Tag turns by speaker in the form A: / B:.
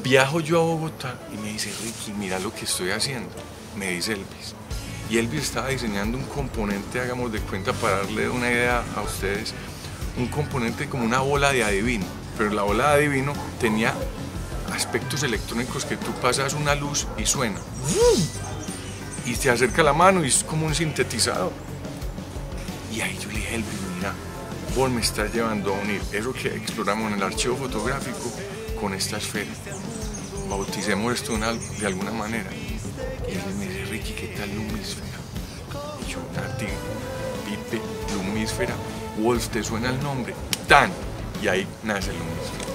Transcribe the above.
A: Viajo yo a Bogotá y me dice, Ricky, mira lo que estoy haciendo, me dice Elvis. Y Elvis estaba diseñando un componente, hagamos de cuenta, para darle una idea a ustedes, un componente como una bola de adivino, pero la bola de adivino tenía aspectos electrónicos que tú pasas una luz y suena. Y te acerca la mano y es como un sintetizador. Y ahí yo le dije, Elvis, mira, vos me estás llevando a unir eso que exploramos en el archivo fotográfico con esta esfera. Bauticemos esto de alguna manera. Y él me dice, Ricky, ¿qué tal Lumisfera? Y yo, Nati, Pipe, Lumisfera, Wolf, ¿te suena el nombre? ¡Tan! Y ahí nace Lumisfera.